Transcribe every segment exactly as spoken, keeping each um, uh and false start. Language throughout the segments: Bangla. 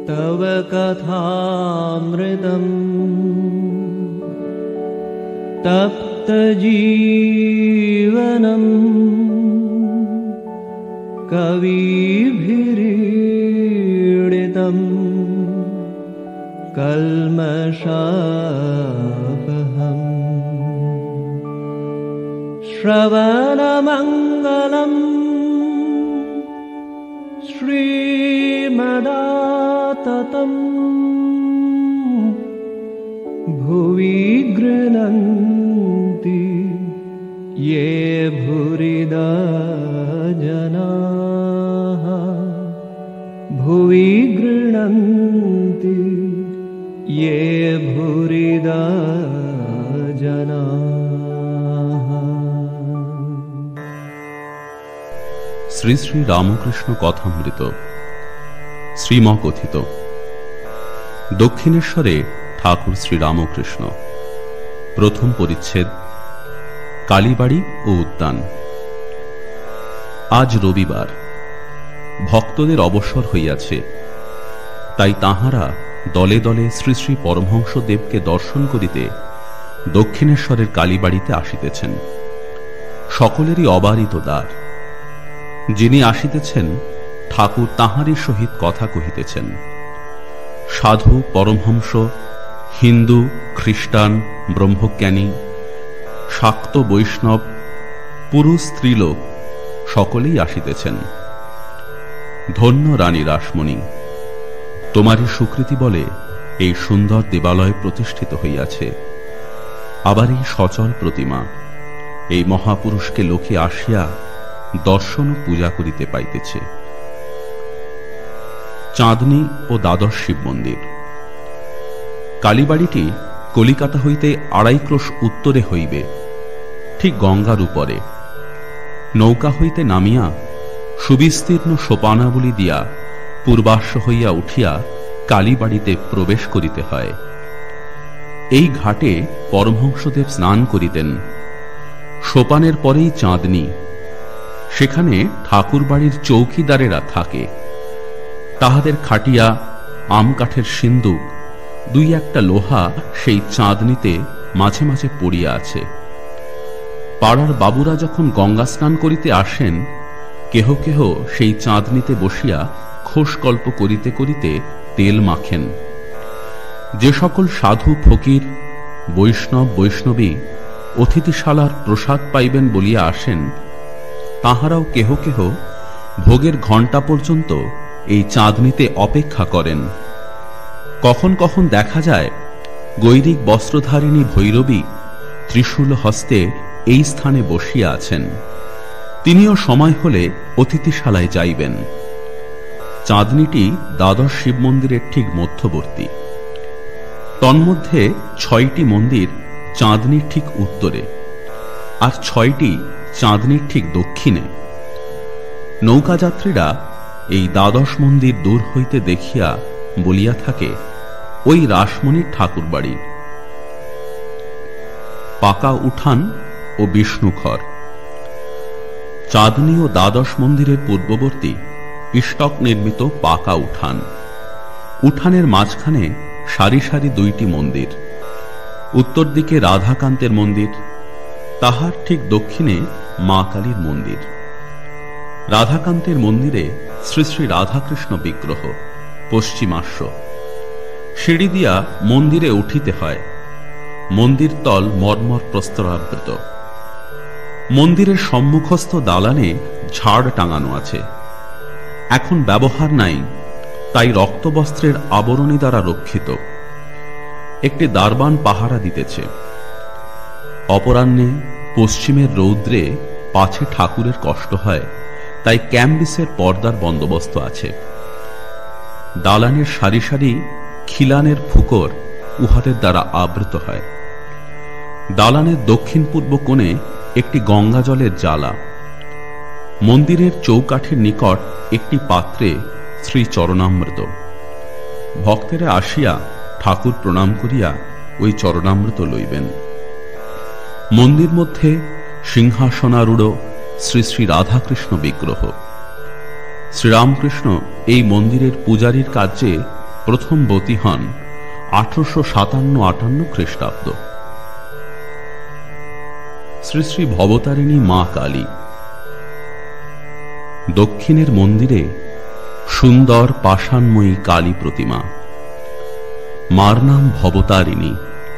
तव कथामृतम् तप्तजीवनम् कविभिरीडितम् कल्मषापहम् श्रवणमङ्गलम् श्रीमदाततम् भुवि गृह्णन्ति ये भूरिदा जनाः भुवि गृह्णन्ति ये भूरिदा जनाः। শ্রী শ্রী রামকৃষ্ণ কথামৃত শ্রীম কথিত। দক্ষিণেশ্বরে ঠাকুর শ্রী রামকৃষ্ণ। প্রথম পরিচ্ছেদ, কালীবাড়ি ও উদ্যান। আজ রবিবার, ভক্তদের অবসর হইয়াছে, তাই তাঁহারা দলে দলে শ্রী শ্রী পরমহংসদেবকে দর্শন করিতে দক্ষিণেশ্বরের কালীবাড়িতে আসিতেছেন। সকলেরই অবারিত দ্বার। যিনি আসিতেছেন ঠাকুর তাঁহারই সহিত কথা কহিতেছেন। সাধু, পরমহংস, হিন্দু, খ্রিস্টান, ব্রহ্মজ্ঞানী, শাক্ত, বৈষ্ণব, পুরুষ, স্ত্রীলোক সকলেই আসিতেছেন। ধন্য রানী রাসমণি, তোমারই স্বীকৃতি বলে এই সুন্দর দেবালয় প্রতিষ্ঠিত হইয়াছে। আবার এই সচল প্রতিমা, এই মহাপুরুষকে লোকে আসিয়া দর্শন ও পূজা করিতে পাইতেছে। চাঁদনী ও দ্বাদশ শিব মন্দির। কালীবাড়িটি কলিকাতা হইতে আড়াই ক্রোশ উত্তরে হইবে, ঠিক গঙ্গার উপরে। নৌকা হইতে নামিয়া সুবিস্তীর্ণ সোপানাবলী দিয়া পূর্বাশ্ব হইয়া উঠিয়া কালীবাড়িতে প্রবেশ করিতে হয়। এই ঘাটে পরমহংসদেব স্নান করিতেন। সোপানের পরেই চাঁদনী। সেখানে ঠাকুরবাড়ির চৌকিদারেরা থাকে। তাহাদের খাটিয়া, আম কাঠের সিন্দুক, দুই একটা লোহা সেই চাঁদনীতে মাঝে মাঝে পড়িয়া আছে। পাড়ার বাবুরা যখন গঙ্গা স্নান করিতে আসেন, কেহ কেহ সেই চাঁদনীতে বসিয়া খোশকল্প করিতে করিতে তেল মাখেন। যে সকল সাধু, ফকির, বৈষ্ণব, বৈষ্ণবী অতিথিশালার প্রসাদ পাইবেন বলিয়া আসেন, তাহারাও কেহ কেহ ভোগের ঘণ্টা পর্যন্ত এই চাঁদনীতে অপেক্ষা করেন। কখন কখন দেখা যায় গৈরিক বস্ত্রধারিণী ভৈরবী ত্রিশূল হস্তে এই স্থানে বসিয়া আছেন। তিনিও সময় হলে অতিথিশালায় যাইবেন। চাঁদনীটি দ্বাদশ শিব মন্দিরের ঠিক মধ্যবর্তী। তন্মধ্যে ছয়টি মন্দির চাঁদনীর ঠিক উত্তরে, আর ছয়টি চাঁদনীর ঠিক দক্ষিণে। নৌকাযাত্রীরা এই দ্বাদশ মন্দির দূর হইতে দেখিয়া বলিয়া থাকে, ওই রাসমণির ঠাকুর বাড়ি। পাকা উঠান ও বিষ্ণুঘর। চাঁদনী ও দ্বাদশ মন্দিরের পূর্ববর্তী ইষ্টক নির্মিত পাকা উঠান। উঠানের মাঝখানে সারি সারি দুইটি মন্দির। উত্তর দিকে রাধাকান্তের মন্দির, তাহার ঠিক দক্ষিণে মা কালীর মন্দির। রাধাকান্তের মন্দিরে শ্রী শ্রী রাধাকৃষ্ণ বিগ্রহ, পশ্চিমাশ্ব। সিঁড়ি দিয়া মন্দিরে উঠিতে হয়। মন্দির তল মর্মর প্রস্তরাবৃত। মন্দিরের সম্মুখস্থ দালানে ঝাড় টাঙানো আছে। এখন ব্যবহার নাই, তাই রক্তবস্ত্রের আবরণী দ্বারা রক্ষিত। একটি দারবান পাহারা দিতেছে। অপরাহ্নে পশ্চিমের রৌদ্রে পাছে ঠাকুরের কষ্ট হয়, তাই ক্যাম্বিসের পর্দার বন্দোবস্ত আছে। দালানের সারি সারি খিলানের ফুকর উহাদের দ্বারা আবৃত হয়। দালানের দক্ষিণ পূর্ব কোণে একটি গঙ্গা জলের জ্বালা। মন্দিরের চৌকাঠের নিকট একটি পাত্রে শ্রী চরণামৃত। ভক্তেরা আসিয়া ঠাকুর প্রণাম করিয়া ওই চরণামৃত লইবেন। মন্দির মধ্যে সিংহাসনারূঢ় শ্রী শ্রী রাধাকৃষ্ণ বিগ্রহ। শ্রীরামকৃষ্ণ এই মন্দিরের পূজারীর কার্যে প্রথম বতী হন আঠারোশো সাতান্ন আটান্ন খ্রিস্টাব্দ। শ্রী শ্রী ভবতারিণী মা কালী। দক্ষিণের মন্দিরে সুন্দর পাষাণময়ী কালী প্রতিমা। মার নাম ভবতারিণী।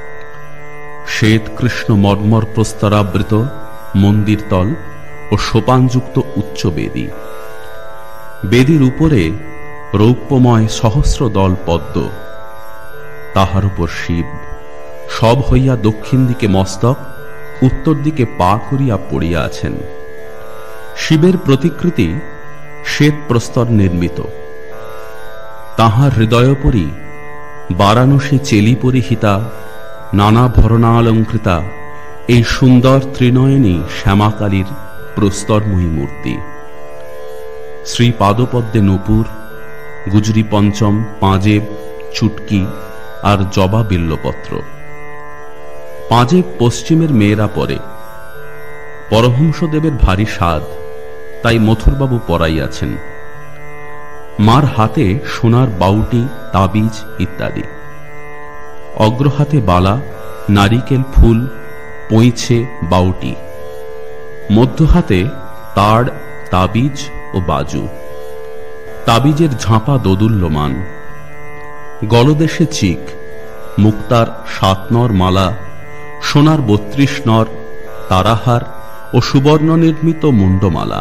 শ্বেত কৃষ্ণ মর্মর প্রস্তরাবৃত মন্দির তল ও সোপানযুক্ত উচ্চ বেদী। বেদীর উপরে রৌপ্যময় সহস্র দল পদ্ম, তাহার উপর শিব, সব হইয়া দক্ষিণ দিকে মস্তক, উত্তর দিকে পা করিয়া পড়িয়া আছেন। শিবের প্রতিকৃতি শ্বেত প্রস্তর নির্মিত। তাহার হৃদয়োপরি বারাণসী চেলি পরিহিতা নানা ভরণালঙ্কৃতা এই সুন্দর ত্রিনয়নী শ্যামাকালীর প্রস্তরময়ী মূর্তি। শ্রী পাদপদ্মে নূপুর, গুজরি পঞ্চম, পাঁজেব, চুটকি আর জবা বিল্লপত্র। পাঁজেব পশ্চিমের মেয়েরা পরে। পরমহংসদেবের ভারী স্বাদ, তাই মথুরবাবু পরাইয়াছেন। মার হাতে সোনার বাউটি, তাবিজ ইত্যাদি। অগ্রহাতে বালা, নারিকেল ফুল, পৈছে, বাউটি। মধ্য হাতে তাড়, তাবিজ ও বাজু। তাবিজের ঝাঁপা দোদুল্যমান। গলদেশে চিক, মুক্তার সাত নর মালা, সোনার বত্রিশ নর, তারাহার ও সুবর্ণ নির্মিত মুন্ডমালা।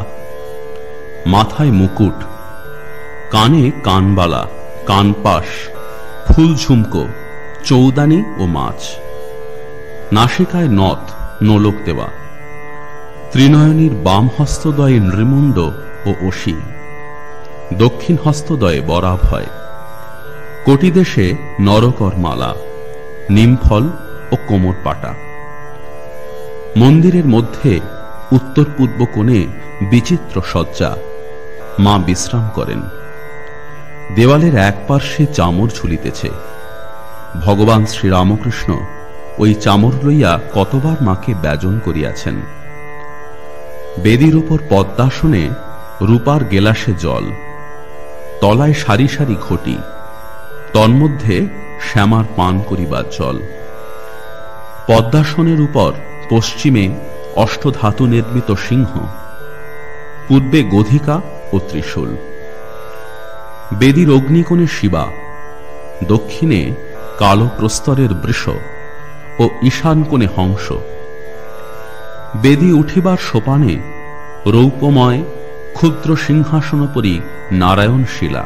মাথায় মুকুট, কানে কানবালা, কানপাশ, ফুল ঝুমকো, চৌদানি ও মাছ। নাসিকায় নথ, নোলক দেওয়া। ত্রিনয়নীর বাম হস্তদয়ে নৃমুণ্ড ও অসি, দক্ষিণ হস্তদয়ে বরাভয়। কোটিদেশে নরকর মালা, নিমফল ও কোমর পাটা। মন্দিরের মধ্যে উত্তর পূর্ব কোণে বিচিত্র সজ্জা। মা বিশ্রাম করেন। দেওয়ালের এক পার্শ্বে চামর ঝুলিতেছে। ভগবান শ্রীরামকৃষ্ণ ওই চামর লইয়া কতবার মাকে ব্যজন করিয়াছেন। বেদির উপর পদ্মাসনে রূপার গেলাসে জল, তলায় সারি সারি ঘটি, তন্মধ্যে শ্যামার পান করিবার জল। পদ্মাসনের উপর পশ্চিমে অষ্টধাতু নির্মিত সিংহ, পূর্বে গধিকা ও ত্রিশূল। বেদির অগ্নিকোণে শিবা, দক্ষিণে কালো প্রস্তরের বৃষ ও ঈশান কোণে হংস। বেদি উঠিবার সোপানে রৌপ্যময় ক্ষুদ্র সিংহাসনোপরি নারায়ণ শিলা।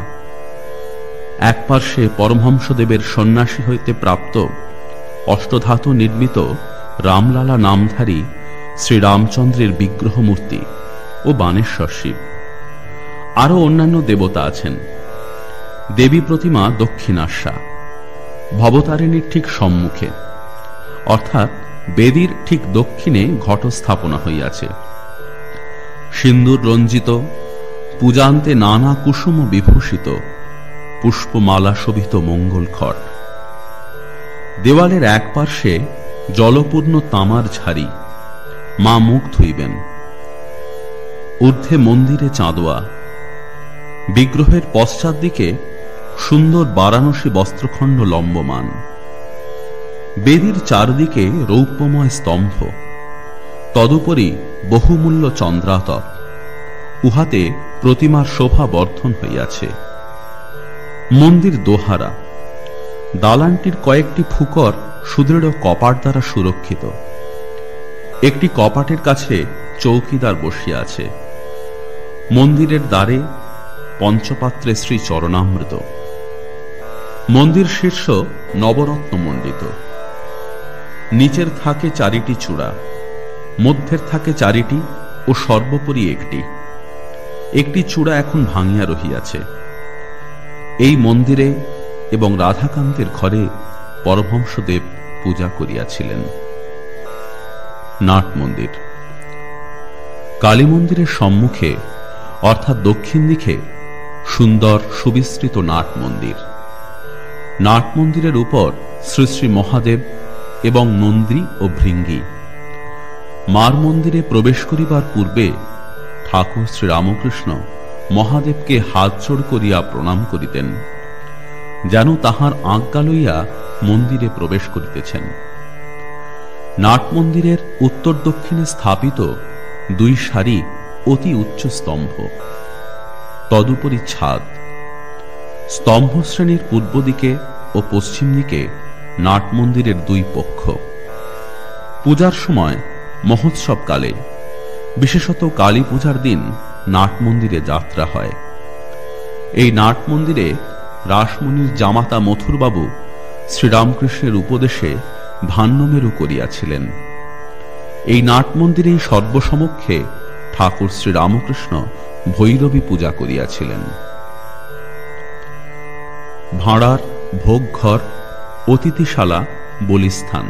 এক পার্শ্বে পরমহংসদেবের সন্ন্যাসী হইতে প্রাপ্ত অষ্টধাতু নির্মিত রামলালা নামধারী শ্রীরামচন্দ্রের বিগ্রহ মূর্তি ও বানেশ্বর শিব। আরও অন্যান্য দেবতা আছেন। দেবী প্রতিমা দক্ষিণাস্যা, ভবতারিণীর ঠিক সম্মুখে, অর্থাৎ বেদির ঠিক দক্ষিণে ঘট স্থাপনা হইয়াছে। সিন্দুর রঞ্জিত, পূজান্তে নানা কুসুম বিভূষিত, পুষ্পমালা শোভিত মঙ্গল ঘট। দেওয়ালের এক পার্শ্বে জলপূর্ণ তামার ঝাড়ি, মা মুখ ধুইবেন। ঊর্ধ্বে মন্দিরে চাঁদোয়া। বিগ্রহের পশ্চাৎ দিকে সুন্দর বারাণসী বস্ত্রখণ্ড লম্বমান। বেদির চারদিকে রৌপ্যময় স্তম্ভ, তদুপরি বহুমূল্য চন্দ্রাতপ। উহাতে প্রতিমার শোভা বর্ধন হইয়াছে। মন্দির দোহারা। দালানটির কয়েকটি ফুকর সুদৃঢ় কপাট দ্বারা সুরক্ষিত। একটি কপাটের কাছে চৌকিদার বসিয়া আছে। মন্দিরের দ্বারে পঞ্চপাত্রে শ্রী চরণামৃত। মন্দির শীর্ষ নবরত্ন মণ্ডিত। নিচের থাকে চারিটি চূড়া, মধ্যের থাকে চারিটি ও সর্বোপরি একটি। একটি চূড়া এখন ভাঙিয়া রহিয়াছে। এই মন্দিরে এবং রাধাকান্তের ঘরে পরমহংসদেব পূজা করিয়াছিলেন। নাট মন্দির। কালী মন্দিরের সম্মুখে অর্থাৎ দক্ষিণ দিকে সুন্দর সুবিস্তৃত নাট মন্দির। নাট মন্দিরের উপর শ্রী শ্রী মহাদেব এবং নন্দী ও ভৃঙ্গি। মার মন্দিরে প্রবেশ করিবার পূর্বে ঠাকুর শ্রীরামকৃষ্ণ মহাদেবকে হাত জোড় করিয়া প্রণাম করিতেন। যেন তাহার আজ্ঞা লইয়া মন্দিরে প্রবেশ করিতেছেন। নাট মন্দিরের উত্তর দক্ষিণে স্থাপিত দুই সারি অতি উচ্চ স্তম্ভ, তদুপরি ছাদ। স্তম্ভ শ্রেণীর পূর্ব দিকে ও পশ্চিম দিকে নাট মন্দিরের দুই পক্ষ। পূজার সময় মহোৎসবকালে, বিশেষত কালী পূজার দিন নাট মন্দিরে যাত্রা হয়। এই নাট মন্দিরে রাসমণির জামাতা মথুরবাবু শ্রীরামকৃষ্ণের উপদেশে ভান্যমেরু করিয়াছিলেন। এই নাট মন্দিরেই সর্বসমক্ষে ঠাকুর শ্রীরামকৃষ্ণ ভৈরবী পূজা করিয়াছিলেন। ভাঁড়ার ভোগঘর, অতিথিশালা, বলিস্থান।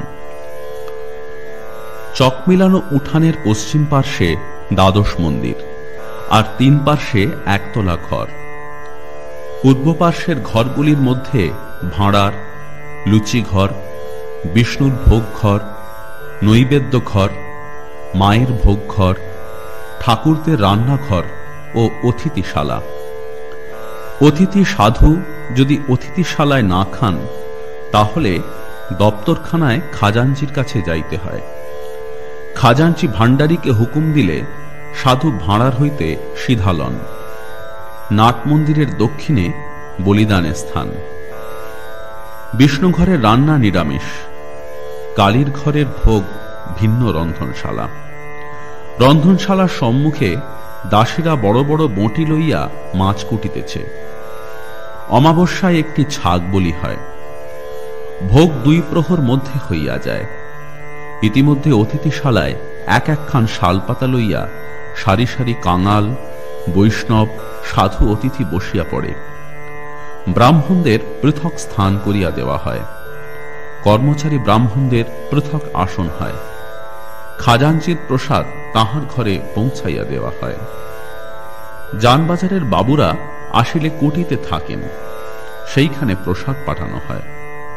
চকমিলানো উঠানের পশ্চিম পার্শ্বে দ্বাদশ মন্দির, আর তিন পার্শ্বে একতলা ঘর। পূর্ব পার্শ্বের ঘরগুলির মধ্যে ভাঁড়ার, লুচি ঘর, বিষ্ণুর ভোগ ঘর, নৈবেদ্য ঘর, মায়ের ভোগ ঘর, ঠাকুরদের রান্নাঘর ও অতিথিশালা। অতিথি সাধু যদি অতিথিশালায় না খান, তাহলে দপ্তরখানায় খাজাঞ্চির কাছে যাইতে হয়। খাজাঞ্চি ভাণ্ডারীকে হুকুম দিলে সাধু ভাঁড়ার হইতে সিধা লন। নাট মন্দিরের দক্ষিণে বলিদানের স্থান। বিষ্ণু ঘরের রান্না নিরামিষ, কালীর ঘরের ভোগ ভিন্ন রন্ধনশালা। রন্ধনশালার সম্মুখে দাসীরা বড় বড় বঁটি লইয়া মাছ কুটিতেছে। অমাবস্যায় একটি ছাগ বলি হয়। ভোগ দুই প্রহর মধ্যে হইয়া যায়। ইতিমধ্যে অতিথিশালায় এক একখান শালপাতা লইয়া সারি সারি কাঙাল, বৈষ্ণব, সাধু অতিথি বসিয়া পড়ে। ব্রাহ্মণদের পৃথক স্থান করিয়া দেওয়া হয়। কর্মচারী ব্রাহ্মণদের পৃথক আসন হয়। খাজাঞ্চির প্রসাদ তাহার ঘরে পৌঁছাইয়া দেওয়া হয়। যানবাজারের বাবুরা আসিলে কুটিতে থাকেন, সেইখানে প্রসাদ পাঠানো হয়।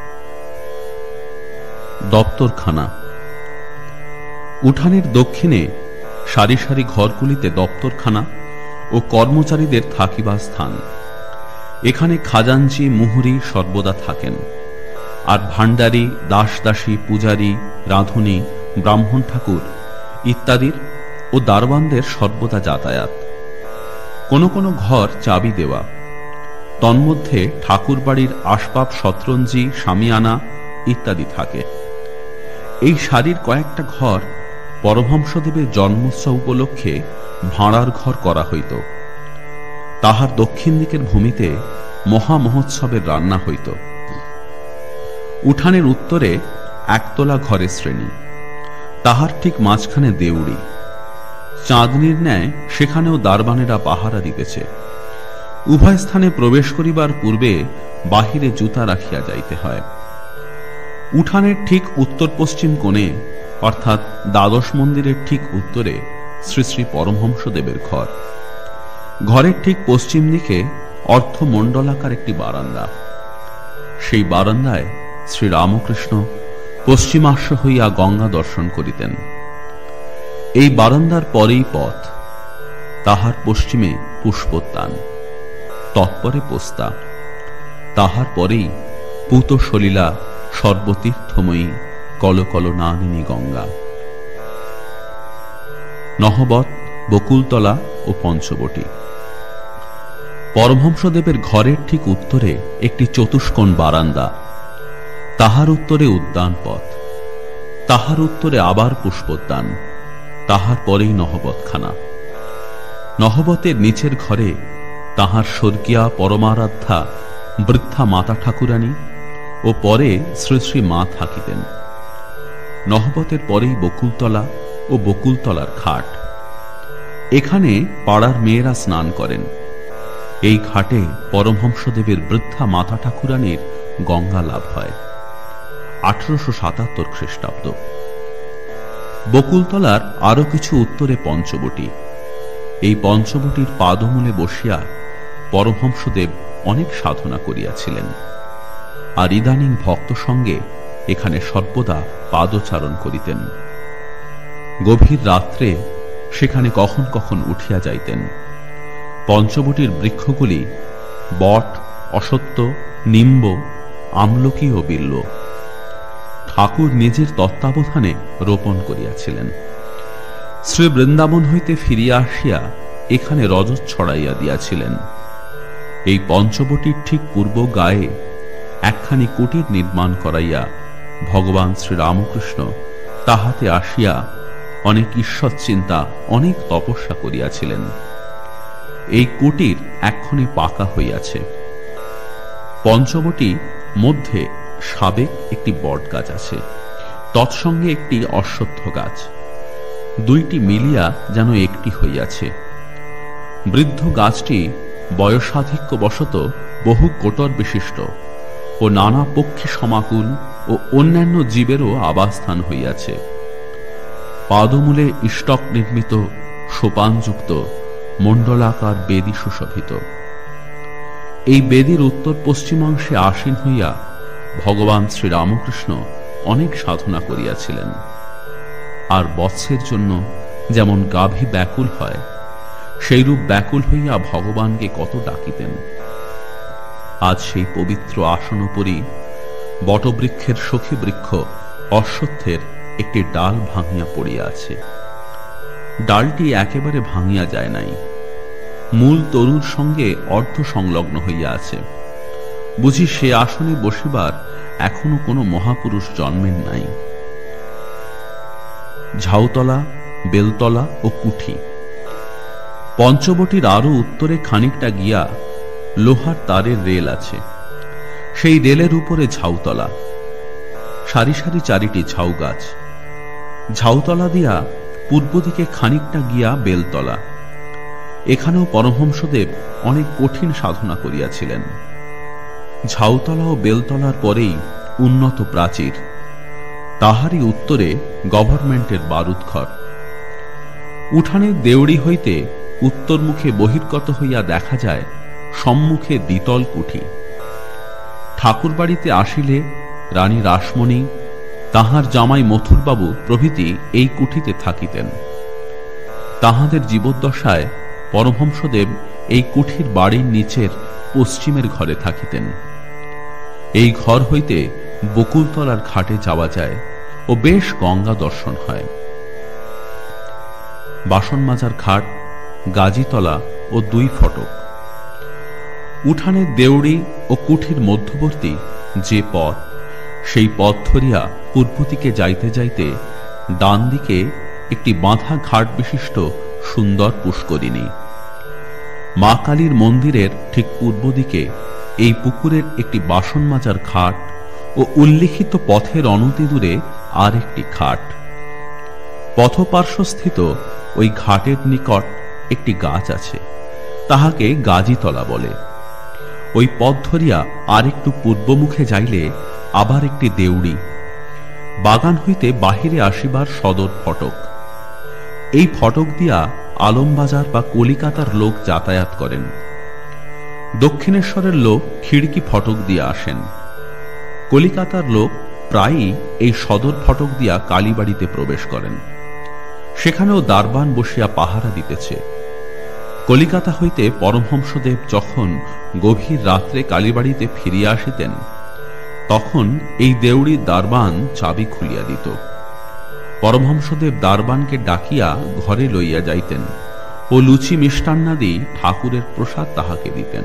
দপ্তরখানা। উঠানের দক্ষিণে সারি সারি ঘরগুলিতে দপ্তরখানা ও কর্মচারীদের থাকিবার স্থান। এখানে খাজাঞ্চি, মুহুরি সর্বদা থাকেন, আর ভাণ্ডারী, দাস দাসী, পূজারী, রাঁধুনি, ব্রাহ্মণ ঠাকুর ইত্যাদির ও দারোয়ানদের সর্বদা যাতায়াত। কোন কোন ঘর চাবি দেওয়া। তন্মধ্যে ঠাকুর বাড়ির আসবাব, শতরঞ্জি, শামিয়ানা ইত্যাদি থাকে। এই সারির কয়েকটা ঘর পরমহংসদেবের জন্মোৎসব উপলক্ষে ভাঁড়ার ঘর করা হইত। তাহার দক্ষিণ দিকের ভূমিতে মহা মহোৎসবের রান্না হইত। উঠানের উত্তরে একতলা ঘরের শ্রেণী, তাহার ঠিক মাঝখানে দেউড়ি। চাঁদনির ন্যায় সেখানেও দারবানেরা পাহারা দিতেছে। উভয় স্থানে প্রবেশ করিবার পূর্বে বাহিরে জুতা রাখিয়া যাইতে হয়। উঠানের ঠিক উত্তর পশ্চিম কোণে, অর্থাৎ দ্বাদশ মন্দিরের ঠিক উত্তরে শ্রী শ্রী পরমহংসদেবের ঘর। ঘরের ঠিক পশ্চিম দিকে অর্ধমণ্ডলাকার একটি বারান্দা। সেই বারান্দায় শ্রী রামকৃষ্ণ পশ্চিমাশ্ব হইয়া গঙ্গা দর্শন করিতেন। এই বারান্দার পরেই পথ, তাহার পশ্চিমে পুষ্পোদ্যান, তৎপরে পোস্তা, তাহার পরেই পূত সলিলা সর্বতীর্থময়ী কলকল নানিনী গঙ্গা। নহবত, বকুলতলা ও পঞ্চবটী। পরমহংসদেবের ঘরের ঠিক উত্তরে একটি চতুষ্কোণ বারান্দা, তাহার উত্তরে উদ্যান পথ, তাহার উত্তরে আবার পুষ্পোদ্যান, তাহার পরেই নহবতখানা। নহবতের নিচের ঘরে তাহার স্বর্গীয়া পরমারাধ্যা বৃদ্ধা মাতা ঠাকুরানী ও পরে শ্রী শ্রী মা থাকিতেন। নহবতের পরেই বকুলতলা ও বকুলতলার ঘাট। এখানে পাড়ার মেয়েরা স্নান করেন। এই ঘাটে পরমহংসদেবের বৃদ্ধা মাতা ঠাকুরানীর গঙ্গা লাভ হয়। আঠারোশো সাতাত্তর খ্রিস্টাব্দ। বকুলতলার আরো কিছু উত্তরে পঞ্চবটী। এই পঞ্চবটির পাদমূলে বসিয়া পরমহংসদেব অনেক সাধনা করিয়াছিলেন, আর ইদানিং ভক্ত সঙ্গে এখানে সর্বদা পাদচারণ করিতেন। গভীর রাত্রে সেখানে কখন কখন উঠিয়া যাইতেন। পঞ্চবটির বৃক্ষগুলি বট, অসত্য, নিম্ব, আমলকি ও বিল্ব ঠাকুর নিজের তত্ত্বাবধানে রোপণ করিয়াছিলেন। শ্রী বৃন্দাবন হইতে ফিরিয়া আসিয়া এখানে রজত ছড়াইয়া দিয়াছিলেন। এই পঞ্চবটির ঠিক পূর্ব গায়ে একখানি কুটির নির্মাণ করাইয়া ভগবান শ্রীরামকৃষ্ণ তাহাতে আসিয়া অনেক ঈশ্বর চিন্তা, অনেক তপস্যা করিয়াছিলেন। এই কুটির এক্ষণে পাকা হইয়াছে। পঞ্চবটি মধ্যে সাবেক একটি বট গাছ আছে, তৎসঙ্গে একটি অশ্বত্থ গাছ, দুইটি মিলিয়া যেন একটি হইয়াছে। বৃদ্ধ গাছটি বয়সাধিক্য বশত বহু কোটর বিশিষ্ট ও নানা পক্ষী সমাকুল ও অন্যান্য জীবেরও আবাসস্থান হইয়াছে। পাদমূলে ইষ্টক নির্মিত সোপানযুক্ত মণ্ডলাকার বেদী সুশোভিত। এই বেদীর উত্তর পশ্চিমাংশে আসীন হইয়া ভগবান শ্রীরামকৃষ্ণ অনেক সাধনা করিয়াছিলেন। আর বৎসের জন্য যেমন গাভী ব্যাকুল হয়, সেইরূপ ব্যাকুল হইয়া ভগবানকে কত ডাকিতেন। আজ সেই পবিত্র আসনোপরি বটবৃক্ষের সখী বৃক্ষ অশ্বত্থের একটি ডাল ভাঙিয়া পড়িয়া আছে। ডালটি একেবারে ভাঙিয়া যায় নাই, মূল তরুর সঙ্গে অর্ধ সংলগ্ন হইয়া আছে। বুঝি সে আসনে বসিবার এখনো কোনো মহাপুরুষ জন্মেন নাই। ঝাউতলা, বেলতলা ও কুঠি। পঞ্চবটির আরো উত্তরে খানিকটা গিয়া লোহার তারের রেল আছে। সেই রেলের উপরে ঝাউতলা, সারি সারি চারিটি ঝাউ গাছ। ঝাউতলা দিয়া পূর্ব দিকে খানিকটা গিয়া বেলতলা। এখানেও পরমহংসদেব অনেক কঠিন সাধনা করিয়াছিলেন। ঝাউতলা ও বেলতলার পরেই উন্নত প্রাচীর, তাহারই উত্তরে গভর্নমেন্টের বারুদঘর। উঠানের দেউড়ি হইতে উত্তরমুখে বহির্গত হইয়া দেখা যায় সম্মুখে দ্বিতল কুঠি। ঠাকুর বাড়িতে আসিলে রানী রাসমণি, তাহার জামাই মথুরবাবু প্রভৃতি এই কুঠিতে থাকিতেন। তাহাদের জীবদ্দশায় পরমহংসদেব এই কুঠির বাড়ির নিচের পশ্চিমের ঘরে থাকিতেন। এই ঘর হইতে বকুলতলার ঘাটে যাওয়া যায় ও বেশ গঙ্গা দর্শন হয়। বাসন মাজার ঘাট, গাজীতলা ও দুই ফটক। উঠানের দেউড়ি ও কুঠির মধ্যবর্তী যে পথ, সেই পথ ধরিয়া পূর্ব দিকে যাইতে যাইতে ডান দিকে একটি বাঁধা ঘাট বিশিষ্ট সুন্দর পুষ্করিণী। মা কালীর মন্দিরের ঠিক পূর্ব দিকে এই পুকুরের একটি বাসন মাজার ঘাট ও উল্লিখিত পথের অনতি দূরে আর একটি ঘাট। পথপার্শ্বস্থিত ওই ঘাটের নিকট একটি গাছ আছে, তাহাকে গাজীতলা বলে। ওই পথ ধরিয়া আর একটু পূর্বমুখে যাইলে আবার একটি দেউড়ি, বাগান হইতে বাহিরে আসিবার সদর ফটক। এই ফটক দিয়া আলমবাজার বা কলিকাতার লোক যাতায়াত করেন। দক্ষিণেশ্বরের লোক খিড়কি ফটক দিয়া আসেন। কলিকাতার লোক প্রায়ই এই সদর ফটক দিয়া কালীবাড়িতে প্রবেশ করেন। সেখানেও দারবান বসিয়া পাহারা দিতেছে। কলিকাতা হইতে পরমহংসদেব যখন গভীর রাত্রে কালীবাড়িতে ফিরিয়া আসিতেন, তখন এই দেউড়ির দারবান চাবি খুলিয়া দিত। পরমহংসদেব দারবানকে ডাকিয়া ঘরে লইয়া যাইতেন ও লুচি মিষ্টান্নাদি ঠাকুরের প্রসাদ তাহাকে দিতেন।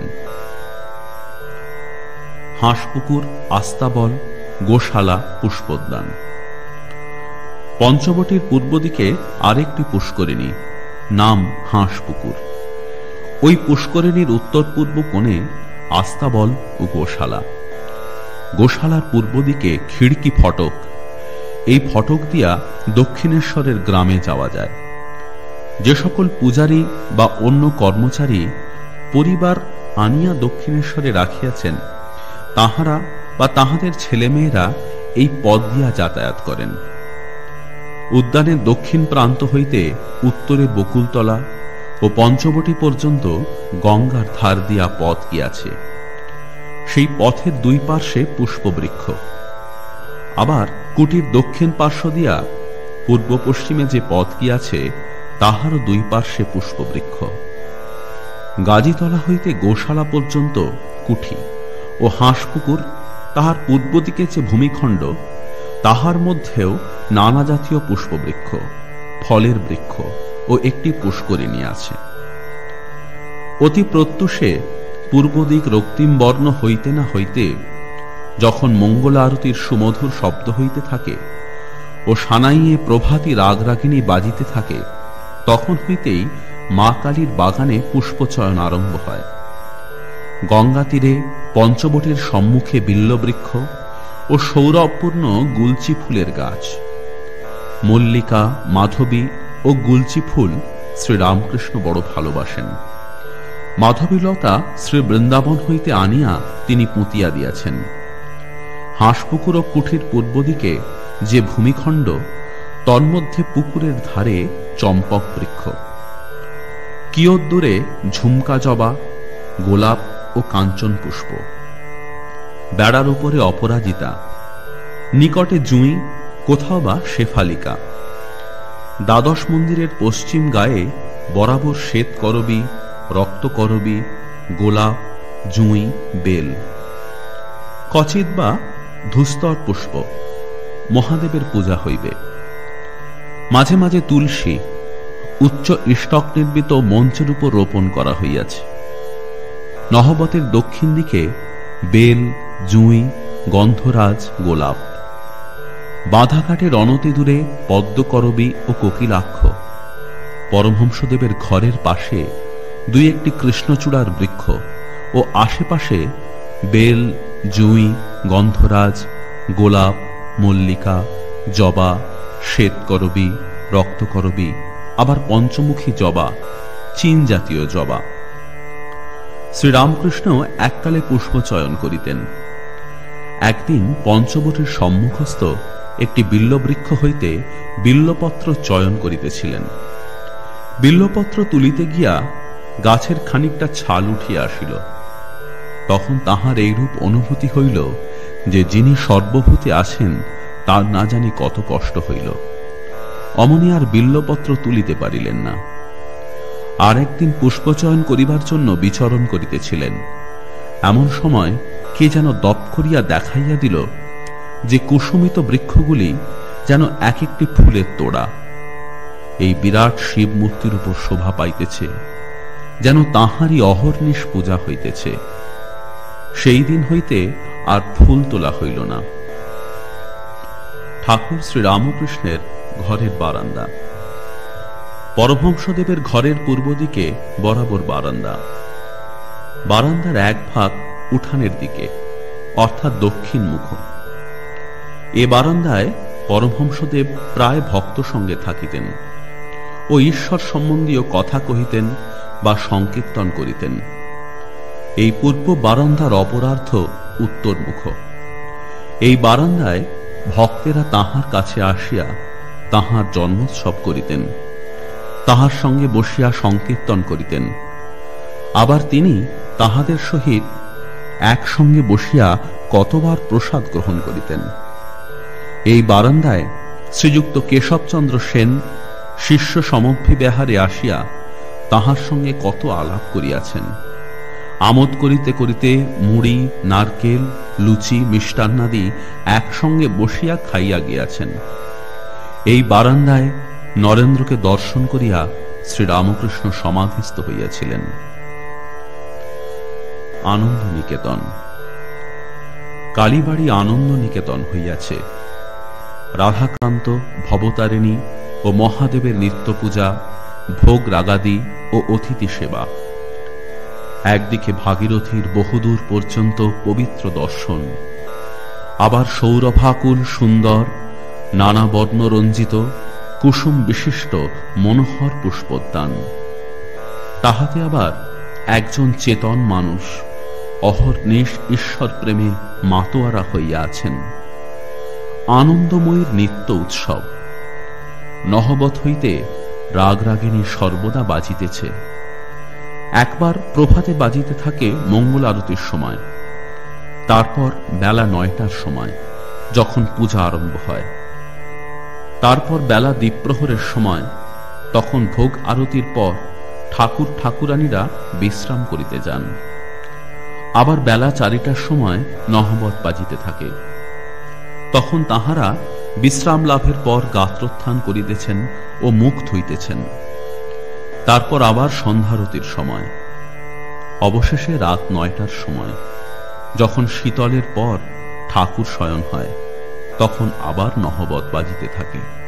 হাঁসপুকুর, আস্তাবল, গোশালা, পুষ্পোদ্যান। পঞ্চবটির পূর্ব দিকে আরেকটি পুষ্করিণী, নাম হাঁসপুকুর। ওই পুষ্করিণীর উত্তর পূর্ব কোণে আস্তাবল ও গোশালা। গোশালার পূর্ব দিকে খিড়কি ফটক। এই ফটক দিয়া দক্ষিণেশ্বরের গ্রামে যাওয়া যায়। যে সকল পূজারী বা অন্য কর্মচারী পরিবার আনিয়া দক্ষিণেশ্বরে রাখিয়াছেন, তাহারা বা তাহাদের ছেলেমেয়েরা এই পথ দিয়া যাতায়াত করেন। উদ্যানের দক্ষিণ প্রান্ত হইতে উত্তরে বকুলতলা ও পঞ্চবটি পর্যন্ত গঙ্গার ধার দিয়া পথ গিয়াছে। সেই পথের দুই পার্শ্বে পুষ্পবৃক্ষ। আবার কুটির দক্ষিণ পার্শ্ব দিয়া পূর্ব পশ্চিমে যে পথ গিয়াছে, তাহারও দুই পার্শ্বে পুষ্পবৃক্ষ। গাজীতলা হইতে গোশালা পর্যন্ত কুঠি। ও হাঁসপুকুর, তাহার পূর্ব দিকে যে ভূমিখণ্ড, তাহার মধ্যেও নানা জাতীয় পুষ্পবৃক্ষ, ফলের বৃক্ষ ও একটি পুষ্করিণী আছে। অতি প্রত্যুষে পূর্ব দিক রক্তিম বর্ণ হইতে না হইতে যখন মঙ্গল আরতির সুমধুর শব্দ হইতে থাকে ও সানাইয়ে প্রভাতী রাগরাগিনী বাজিতে থাকে, তখন হইতেই মা কালীর বাগানে পুষ্পচয়ন আরম্ভ হয়। গঙ্গা তীরে পঞ্চবটির সম্মুখে বিল্লবৃক্ষ ও সৌরভপূর্ণ গুলচি ফুলের গাছ। মল্লিকা, মাধবী ও গুলচি ফুল শ্রীরামকৃষ্ণ বড় ভালোবাসেন। মাধবীলতা শ্রী বৃন্দাবন হইতে আনিয়া তিনি পুঁতিয়া দিয়াছেন। হাঁসপুকুর ও কুঠির পূর্ব দিকে যে ভূমিখণ্ড, তন্মধ্যে পুকুরের ধারে চম্পক বৃক্ষ। কিয়দ্দূরে ঝুমকা জবা, গোলাপ ও কাঞ্চন পুষ্প। বেড়ার উপরে অপরাজিতা, নিকটে জুঁই, কোথাও বা শেফালিকা। দ্বাদশ মন্দিরের পশ্চিম গায়ে বরাবর শ্বেত করবী, রক্ত করবী, গোলাপ, জুঁই, বেল। কচিত বা ধূস্তর পুষ্প। মহাদেবের পূজা হইবে। মাঝে মাঝে তুলসী উচ্চ ইষ্টক নির্মিত মঞ্চের উপর রোপণ করা হইয়াছে। নহবতের দক্ষিণ দিকে বেল, জুঁই, গন্ধরাজ, গোলাপ। বাঁধাঘাটের অনতি দূরে পদ্মকরবী ও কোকিলাক্ষ। পরমহংসদেবের ঘরের পাশে দুই একটি কৃষ্ণচূড়ার বৃক্ষ ও আশেপাশে বেল, জুঁই, গন্ধরাজ, গোলাপ, মল্লিকা, জবা, শ্বেতকরবী, রক্তকরবী, আবার পঞ্চমুখী জবা, চীন জাতীয় জবা। শ্রীরামকৃষ্ণ এককালে পুষ্পচয়ন করিতেন। একদিন পঞ্চবটির সম্মুখস্থ একটি বিল্লবৃক্ষ হইতে বিল্লপত্র চয়ন করিতেছিলেন। বিল্লপত্র তুলিতে গিয়া গাছের খানিকটা ছাল উঠিয়া আসিল। তখন তাহার এইরূপ অনুভূতি হইল যে যিনি সর্বভূতে আছেন তার না জানি কত কষ্ট হইল। অমনি আর বিল্লপত্র তুলিতে পারিলেন না। আর একদিন পুষ্পচয়ন করিবার জন্য বিচরণ করিতেছিলেন। এমন সময় কে যেন দপ করিয়া দেখাইয়া দিল যে কুসুমিত বৃক্ষগুলি যেন এক একটি ফুলের তোড়া। এই বিরাট শিব মূর্তির উপর শোভা পাইতেছে, যেন তাহারই অহর্নিশ পূজা হইতেছে। সেই দিন হইতে আর ফুল তোলা হইল না। ঠাকুর শ্রীরামকৃষ্ণের ঘরের বারান্দা। পরমহংসদেবের ঘরের পূর্ব দিকে বরাবর বারান্দা। বারান্দার এক ভাগ উঠানের দিকে, অর্থাৎ দক্ষিণ মুখ। এ বারান্দায় পরমহংসদেব প্রায় ভক্ত সঙ্গে থাকিতেন ও ঈশ্বর সম্বন্ধীয় কথা কহিতেন বা সংকীর্তন করিতেন। এই পূর্ব বারান্দার অপরার্ধ উত্তর মুখ। এই বারান্দায় ভক্তেরা তাহার কাছে আসিয়া তাহার জন্মোৎসব করিতেন, তাহার সঙ্গে বসিয়া সংকীর্তন করিতেন। আবার তিনি তাহাদের সহিত একসঙ্গে বসিয়া কতবার প্রসাদ গ্রহণ করিতেন। এই বারান্দায় শ্রীযুক্ত কেশবচন্দ্র সেন শিষ্য সমভিব্যাহারে আসিয়া তাহার সঙ্গে কত আলাপ করিয়াছেন। আমোদ করিতে করিতে মুড়ি, নারকেল, লুচি, মিষ্টান্নাদি একসঙ্গে বসিয়া খাইয়া গিয়াছেন। এই বারান্দায় নরেন্দ্রকে দর্শন করিয়া শ্রীরামকৃষ্ণ সমাধিস্থ হইয়াছিলেন। আনন্দ নিকেতন। কালীবাড়ি আনন্দ নিকেতন হইয়াছে। রাধাকান্ত, ভবতারিণী ও মহাদেবের নিত্য পূজা, ভোগ রাগাদি ও অতিথি সেবা। একদিকে ভাগীরথীর বহুদূর পর্যন্ত পবিত্র দর্শন, আবার সৌরভাকুল সুন্দর নানা বর্ণরঞ্জিত কুসুম বিশিষ্ট মনোহর পুষ্পোদ্যান। তাহাতে আবার একজন চেতন মানুষ অহর্নিশ ঈশ্বর প্রেমে মাতোয়ারা হইয়া আছেন। আনন্দময়ীর নিত্য উৎসব। নহবত হইতে রাগরাগিনী সর্বদা বাজিতেছে। একবার প্রভাতে বাজিতে থাকে মঙ্গল আরতির সময়, তারপর বেলা নয়টার সময় যখন পূজা আরম্ভ হয়, তারপর বেলা দ্বীপ্রহরের সময়, তখন ভোগ আরতির পর ঠাকুর ঠাকুরানীরা বিশ্রাম করিতে যান। আবার বেলা চারিটার সময় নহবত বাজিতে থাকে। তখন তাহারা বিশ্রাম লাভের পর গাত্রোত্থান করিতেছেন ও মুখ ধুইতেছেন। তারপর আবার সন্ধ্যারতির সময়, অবশেষে রাত নয়টার সময়, যখন শীতলের পর ঠাকুর শয়ন হয়, তখন আবার নহবত বাজিতে থাকে।